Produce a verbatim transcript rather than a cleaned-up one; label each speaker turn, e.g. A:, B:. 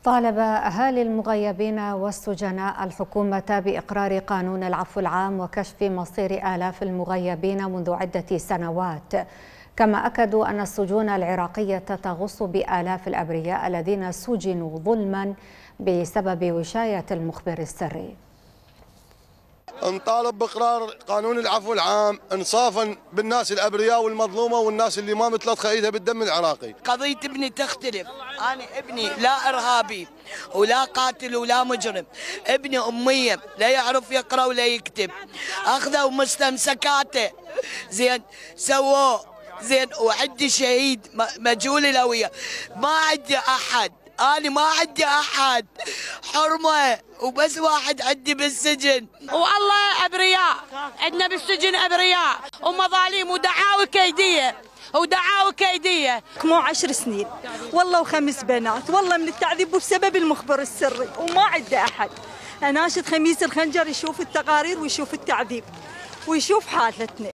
A: طالب أهالي المغيبين والسجناء الحكومة بإقرار قانون العفو العام وكشف مصير آلاف المغيبين منذ عدة سنوات، كما أكدوا أن السجون العراقية تغص بآلاف الأبرياء الذين سجنوا ظلما بسبب وشاية المخبر السري.
B: نطالب بإقرار قانون العفو العام انصافا بالناس الابرياء والمظلومه والناس اللي ما مثلت خيتها بالدم العراقي.
C: قضيه ابني تختلف، انا ابني لا ارهابي ولا قاتل ولا مجرم، ابني اميه لا يعرف يقرا ولا يكتب، اخذوا مستمسكاته زين سووه زين، وعندي شهيد مجهول الهويه، ما عندي احد، أنا ما عندي أحد، حرمة وبس واحد عندي بالسجن.
D: والله أبرياء عندنا بالسجن، أبرياء ومظاليم ودعاوى كيدية ودعاوى كيدية.
E: مو عشر سنين والله وخمس بنات والله من التعذيب بسبب المخبر السري، وما عندي أحد. أناشد خميس الخنجر يشوف التقارير ويشوف التعذيب ويشوف حالتنا.